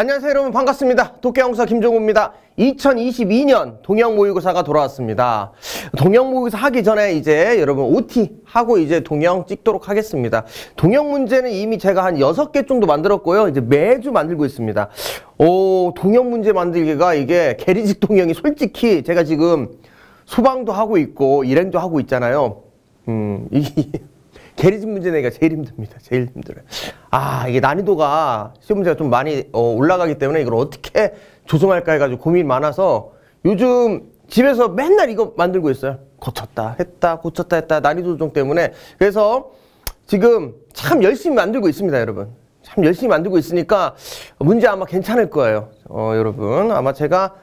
안녕하세요 여러분, 반갑습니다. 독해영사 김종우입니다. 2022년 동영 모의고사가 돌아왔습니다. 동영 모의고사 하기 전에 이제 여러분 OT 하고 이제 동영 찍도록 하겠습니다. 동영 문제는 이미 제가 한 6개 정도 만들었고요. 이제 매주 만들고 있습니다. 동영 문제 만들기가 이게 계리식 동영이 솔직히 제가 지금 소방도 하고 있고 일행도 하고 있잖아요. 이게 계리식 문제 내기가 제일 힘듭니다. 제일 힘들어요. 이게 난이도가 시험 문제가 좀 많이 올라가기 때문에 이걸 어떻게 조정할까 해가지고 고민이 많아서 요즘 집에서 맨날 이거 만들고 있어요. 고쳤다 했다 고쳤다 했다 난이도 조정 때문에. 그래서 지금 참 열심히 만들고 있습니다 여러분. 참 열심히 만들고 있으니까 문제 아마 괜찮을 거예요. 여러분 아마 제가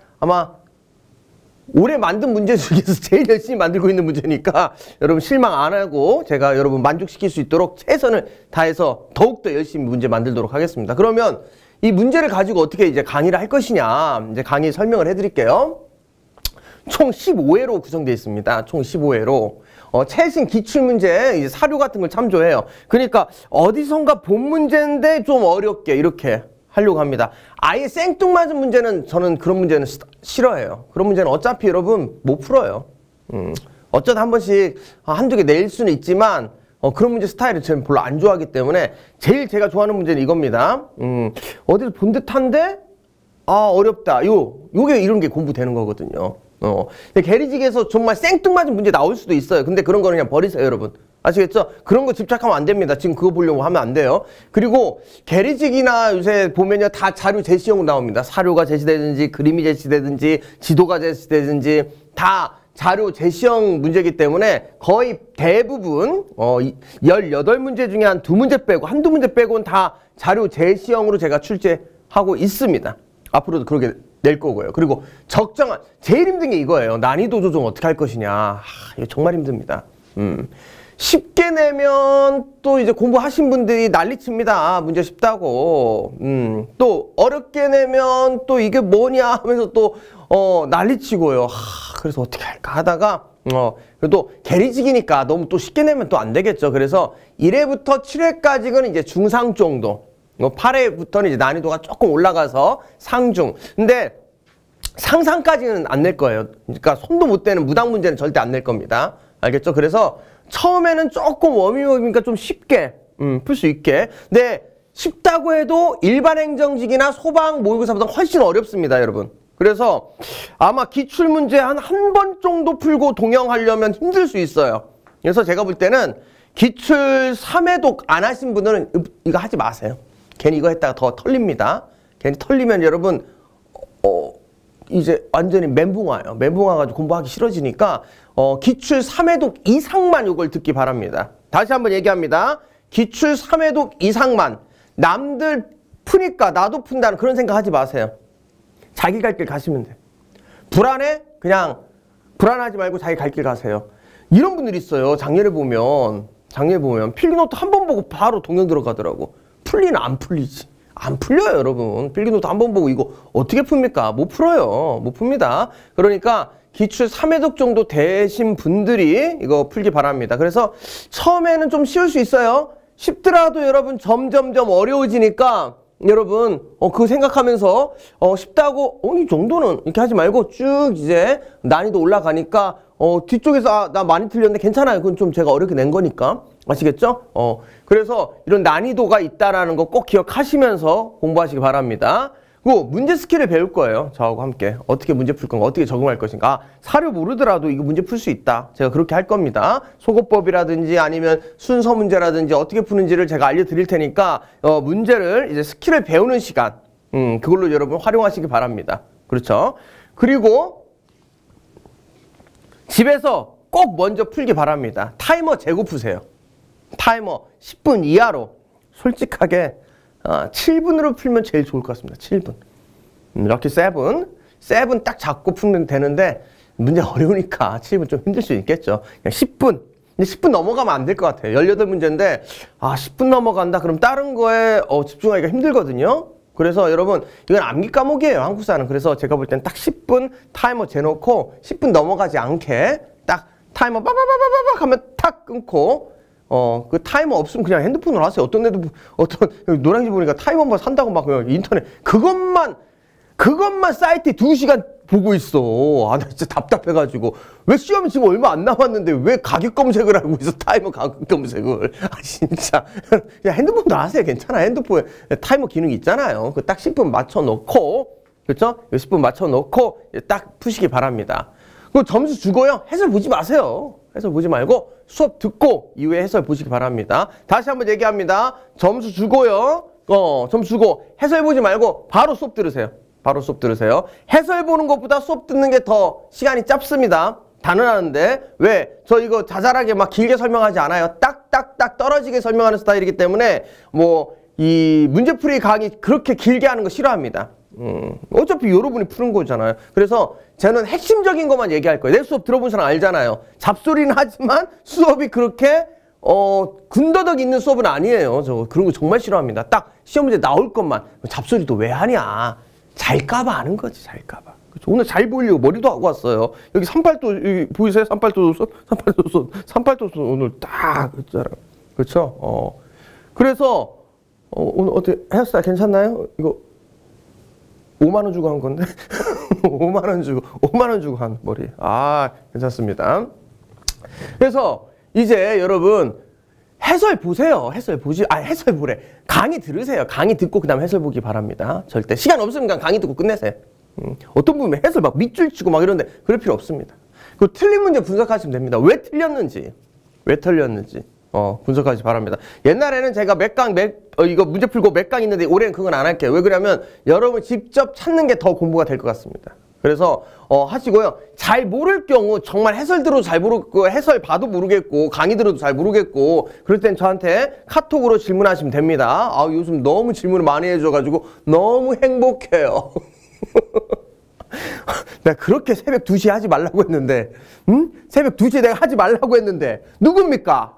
올해 만든 문제 중에서 제일 열심히 만들고 있는 문제니까 여러분 실망 안 하고 제가 여러분 만족시킬 수 있도록 최선을 다해서 더욱더 열심히 문제 만들도록 하겠습니다. 그러면 이 문제를 가지고 어떻게 이제 강의를 할 것이냐, 이제 강의 설명을 해드릴게요. 총 15회로 구성되어 있습니다. 총 15회로. 최신 기출문제, 이제 사료 같은 걸 참조해요. 그러니까 어디선가 본 문제인데 좀 어렵게 이렇게 하려고 합니다. 아예 생뚱맞은 문제는 저는 그런 문제는 싫어해요. 그런 문제는 어차피 여러분 못 풀어요. 어쩌다 한 번씩 한두 개 낼 수는 있지만 그런 문제 스타일을 저는 별로 안 좋아하기 때문에 제일 제가 좋아하는 문제는 이겁니다. 어디서 본 듯한데 어렵다. 요게 이런 게 공부되는 거거든요. 계리직에서 정말 생뚱맞은 문제 나올 수도 있어요. 근데 그런 거는 그냥 버리세요 여러분. 아시겠죠? 그런 거 집착하면 안 됩니다. 지금 그거 보려고 하면 안 돼요. 그리고 계리직이나 요새 보면요 다 자료 제시형으로 나옵니다. 사료가 제시되든지 그림이 제시되든지 지도가 제시되든지 다 자료 제시형 문제이기 때문에 거의 대부분 18문제 중에 한 2문제 빼고 한두 문제 빼고는 다 자료 제시형으로 제가 출제하고 있습니다. 앞으로도 그렇게 낼 거고요. 그리고 적정한 제일 힘든 게 이거예요. 난이도 조정 어떻게 할 것이냐. 이거 정말 힘듭니다. 쉽게 내면 또 이제 공부하신 분들이 난리칩니다. 문제 쉽다고. 또 어렵게 내면 또 이게 뭐냐 하면서 또 난리치고요. 그래서 어떻게 할까 하다가 그래도 계리직이니까 너무 또 쉽게 내면 또 안 되겠죠. 그래서 1회부터 7회까지는 이제 중상 정도. 8회부터는 이제 난이도가 조금 올라가서 상중. 근데 상상까지는 안 낼 거예요. 그러니까 손도 못 대는 무당 문제는 절대 안 낼 겁니다. 알겠죠? 그래서 처음에는 조금 워밍업이니까 좀 쉽게 풀 수 있게. 근데 쉽다고 해도 일반 행정직이나 소방 모의고사보다 훨씬 어렵습니다 여러분. 그래서 아마 기출문제 한 번 정도 풀고 동영하려면 힘들 수 있어요. 그래서 제가 볼 때는 기출 3회독 안 하신 분들은 이거 하지 마세요. 괜히 이거 했다가 더 털립니다. 괜히 털리면 여러분 이제 완전히 멘붕 와요. 멘붕 와가지고 공부하기 싫어지니까 기출 3회독 이상만 이걸 듣기 바랍니다. 다시 한번 얘기합니다. 기출 3회독 이상만. 남들 푸니까 나도 푼다는 그런 생각 하지 마세요. 자기 갈 길 가시면 돼요. 불안해? 그냥 불안하지 말고 자기 갈 길 가세요. 이런 분들이 있어요. 작년에 보면 필기노트 한 번 보고 바로 동영 들어가더라고. 풀리는 안 풀리지. 안 풀려요 여러분. 필기노트 한 번 보고 이거 어떻게 풉니까? 못 풀어요. 못 풉니다. 그러니까 기출 3회독 정도 되신 분들이 이거 풀기 바랍니다. 그래서 처음에는 좀 쉬울 수 있어요. 쉽더라도 여러분 점점점 어려워지니까 여러분 그거 생각하면서 쉽다고 이 정도는 이렇게 하지 말고 쭉 이제 난이도 올라가니까 뒤쪽에서 나 많이 틀렸는데 괜찮아요. 그건 좀 제가 어렵게 낸 거니까. 아시겠죠? 그래서 이런 난이도가 있다라는 거 꼭 기억하시면서 공부하시기 바랍니다. 그리고 문제 스킬을 배울 거예요. 저하고 함께. 어떻게 문제 풀 건가, 어떻게 적응할 것인가. 사료 모르더라도 이거 문제 풀 수 있다. 제가 그렇게 할 겁니다. 소거법이라든지 아니면 순서 문제라든지 어떻게 푸는지를 제가 알려드릴 테니까 문제를 이제 스킬을 배우는 시간 그걸로 여러분 활용하시기 바랍니다. 그렇죠? 그리고 집에서 꼭 먼저 풀기 바랍니다. 타이머 재고 푸세요. 타이머 10분 이하로 솔직하게 7분으로 풀면 제일 좋을 것 같습니다. 7분. 럭키 7 딱 잡고 풀면 되는데 문제 어려우니까 7분 좀 힘들 수 있겠죠. 그냥 10분. 근데 10분 넘어가면 안 될 것 같아요. 18문제인데 10분 넘어간다 그럼 다른 거에 집중하기가 힘들거든요. 그래서 여러분 이건 암기 과목이에요. 한국사는. 그래서 제가 볼 땐 딱 10분 타이머 재놓고 10분 넘어가지 않게 딱 타이머 빠바바바바박 하면 탁 끊고 그 타이머 없으면 그냥 핸드폰으로 하세요. 어떤 애들, 어떤 노량진 보니까 타이머만 산다고 막 그냥 인터넷, 그것만 사이트에 2시간 보고 있어. 아, 나 진짜 답답해가지고. 왜 시험이 지금 얼마 안 남았는데 왜 가격 검색을 하고 있어? 타이머 가격 검색을. 아, 진짜. 야, 핸드폰도 하세요. 괜찮아. 핸드폰에 타이머 기능이 있잖아요. 그 딱 10분 맞춰놓고, 그렇죠? 10분 맞춰놓고 딱 푸시기 바랍니다. 그 점수 주고요. 해설 보지 마세요. 해설 보지 말고 수업 듣고 이후에 해설 보시기 바랍니다. 다시 한번 얘기합니다. 점수 주고요. 점수 주고 해설 보지 말고 바로 수업 들으세요. 바로 수업 들으세요. 해설 보는 것보다 수업 듣는 게 더 시간이 짧습니다. 단언하는데 왜? 저 이거 자잘하게 막 길게 설명하지 않아요. 딱딱딱 떨어지게 설명하는 스타일이기 때문에 뭐 이 문제풀이 강의 그렇게 길게 하는 거 싫어합니다. 어차피 여러분이 푸는 거잖아요. 그래서 저는 핵심적인 것만 얘기할 거예요. 내 수업 들어본 사람 알잖아요. 잡소리는 하지만 수업이 그렇게 군더더기 있는 수업은 아니에요. 저 그런 거 정말 싫어합니다. 딱 시험 문제 나올 것만. 잡소리도 왜 하냐. 잘까봐 하는 거지. 잘까봐. 오늘 잘 보이려고 머리도 하고 왔어요. 여기 38도 여기 보이세요? 38도 38도 오늘 딱 있잖아요. 그렇죠? 그래서 오늘 어떻게 헤어스타일 괜찮나요? 이거 5만 원 주고 한 건데 5만 원 주고 한 머리. 아, 괜찮습니다. 그래서 이제 여러분 해설 보세요. 해설 보지. 해설 보래. 강의 들으세요. 강의 듣고 그다음 해설 보기 바랍니다. 절대 시간 없으면 강의 듣고 끝내세요. 어떤 분은 해설 막 밑줄 치고 막 이러는데 그럴 필요 없습니다. 그 틀린 문제 분석하시면 됩니다. 왜 틀렸는지 분석하시 바랍니다. 옛날에는 제가 이거 문제 풀고 몇 강 있는데 올해는 그건 안 할게요. 왜 그러냐면 여러분 직접 찾는 게 더 공부가 될 것 같습니다. 그래서 하시고요. 잘 모를 경우 정말 해설 들어도 잘 모르고 해설 봐도 모르겠고 강의 들어도 잘 모르겠고 그럴 땐 저한테 카톡으로 질문하시면 됩니다. 요즘 너무 질문을 많이 해줘가지고 너무 행복해요. 내가 그렇게 새벽 2시에 하지 말라고 했는데 새벽 2시에 내가 하지 말라고 했는데 누굽니까?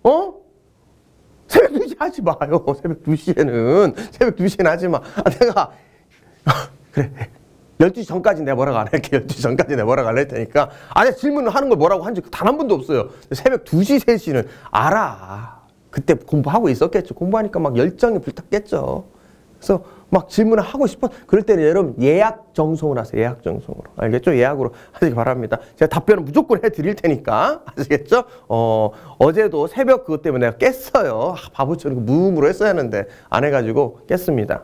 새벽 2시에 하지 마요. 새벽 2시에는 하지 마. 내가 그래 12시 전까지 내가 뭐라고 안 할게. 12시 전까지 내가 뭐라고 안 할 테니까 내가 질문을 하는 걸 뭐라고 한 적 단 한 번도 없어요. 새벽 2시, 3시는 알아. 그때 공부하고 있었겠죠. 공부하니까 막 열정이 불탔겠죠. 그래서 막 질문을 하고 싶어. 그럴 때는 여러분 예약 정성으로 하세요. 예약 정성으로. 알겠죠? 예약으로 하시기 바랍니다. 제가 답변은 무조건 해드릴 테니까. 아시겠죠? 어제도 새벽 그것 때문에 내가 깼어요. 바보처럼 무음으로 했어야 하는데 안 해가지고 깼습니다.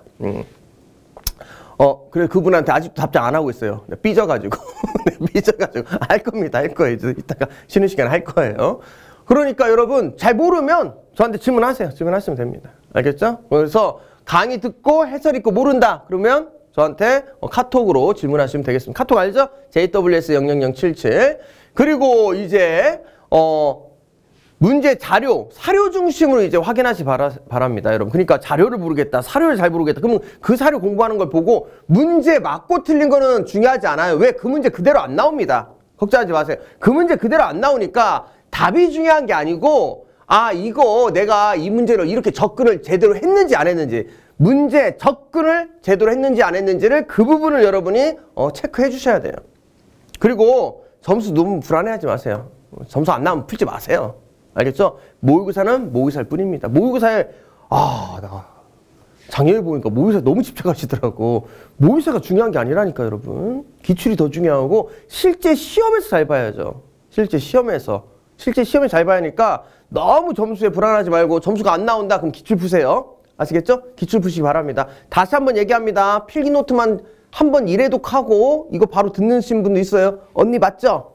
그래 그분한테 아직도 답장 안 하고 있어요. 삐져가지고. 할 겁니다. 할 거예요. 이따가 쉬는 시간에 할 거예요. 그러니까 여러분 잘 모르면 저한테 질문하세요. 질문하시면 됩니다. 알겠죠? 그래서 강의 듣고 해설 읽고 모른다. 그러면 저한테 카톡으로 질문하시면 되겠습니다. 카톡 알죠? JWS00077. 그리고 이제 문제 사료 중심으로 이제 확인하시 바랍니다, 여러분. 그러니까 자료를 모르겠다, 사료를 잘 모르겠다. 그러면 그 사료 공부하는 걸 보고 문제 맞고 틀린 거는 중요하지 않아요. 왜? 그 문제 그대로 안 나옵니다. 걱정하지 마세요. 그 문제 그대로 안 나오니까 답이 중요한 게 아니고 이거 내가 이 문제를 이렇게 접근을 제대로 했는지 안 했는지 문제 접근을 제대로 했는지 안 했는지를 그 부분을 여러분이 체크해 주셔야 돼요. 그리고 점수 너무 불안해하지 마세요. 점수 안 나오면 풀지 마세요. 알겠죠? 모의고사는 모의고사일 뿐입니다. 모의고사에 나 작년에 보니까 모의고사 너무 집착하시더라고. 모의고사가 중요한 게 아니라니까 여러분. 기출이 더 중요하고 실제 시험에서 잘 봐야죠. 실제 시험에 잘 봐야 하니까 너무 점수에 불안하지 말고 점수가 안 나온다 그럼 기출 푸세요. 아시겠죠? 기출 푸시기 바랍니다. 다시 한번 얘기합니다. 필기 노트만 한번 일회독하고 이거 바로 듣는 분도 있어요. 언니 맞죠?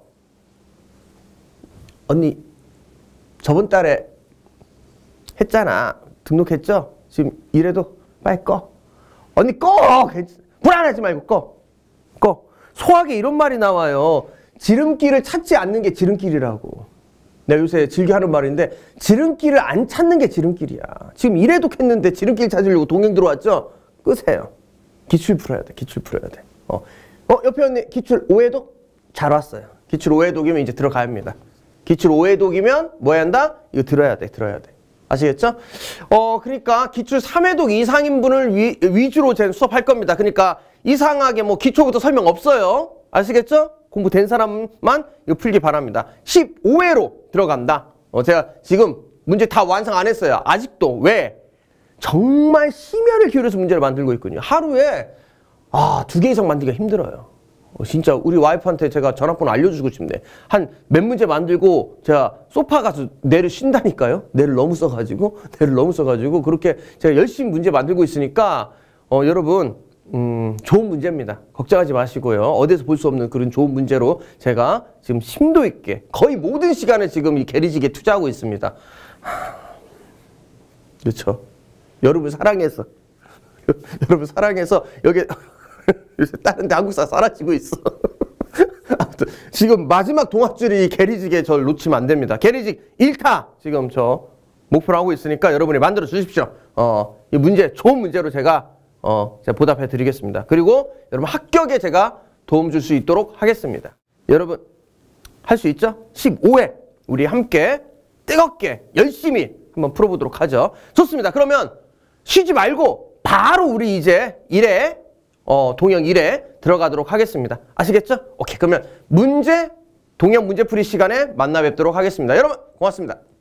언니 저번 달에 했잖아. 등록했죠? 지금 일회독 빨리 꺼. 언니 꺼! 불안하지 말고 꺼. 소학에 이런 말이 나와요. 지름길을 찾지 않는 게 지름길이라고. 내가 요새 즐겨 하는 말인데 지름길을 안 찾는 게 지름길이야. 지금 일회독 했는데 지름길 찾으려고 동행 들어왔죠? 끄세요. 기출 풀어야 돼. 옆에 언니 기출 5회독? 잘 왔어요. 기출 5회독이면 이제 들어가야 합니다. 기출 5회독이면 뭐 해야 한다? 이거 들어야 돼. 아시겠죠? 그러니까 기출 3회독 이상인 분을 위주로 제 수업할 겁니다. 그러니까 이상하게 뭐 기초부터 설명 없어요. 아시겠죠? 공부된 사람만 이거 풀기 바랍니다. 15회로 들어간다. 제가 지금 문제 다 완성 안 했어요. 아직도. 왜? 정말 심혈을 기울여서 문제를 만들고 있군요. 하루에 2개 이상 만들기가 힘들어요. 진짜 우리 와이프한테 제가 전화번호 알려주고 싶네. 한 몇 문제 만들고 제가 소파 가서 뇌를 쉰다니까요. 뇌를 너무 써가지고 그렇게 제가 열심히 문제 만들고 있으니까 여러분 좋은 문제입니다. 걱정하지 마시고요. 어디서 볼 수 없는 그런 좋은 문제로 제가 지금 심도 있게 거의 모든 시간을 지금 이 게리지기에 투자하고 있습니다. 그렇죠. 여러분 사랑해서 여러분 사랑해서 여기 요새 다른 데 한국사 사라지고 있어. 아무튼 지금 마지막 동아줄이 게리직에 저를 놓치면 안 됩니다. 게리직 1타 지금 저 목표로 하고 있으니까 여러분이 만들어 주십시오. 이 문제 좋은 문제로 제가 보답해 드리겠습니다. 그리고 여러분 합격에 제가 도움 줄 수 있도록 하겠습니다. 여러분 할 수 있죠? 15회 우리 함께 뜨겁게 열심히 한번 풀어보도록 하죠. 좋습니다. 그러면 쉬지 말고 바로 우리 이제 1회 동형 1회 들어가도록 하겠습니다. 아시겠죠? 오케이. 그러면 동형 문제풀이 시간에 만나 뵙도록 하겠습니다. 여러분 고맙습니다.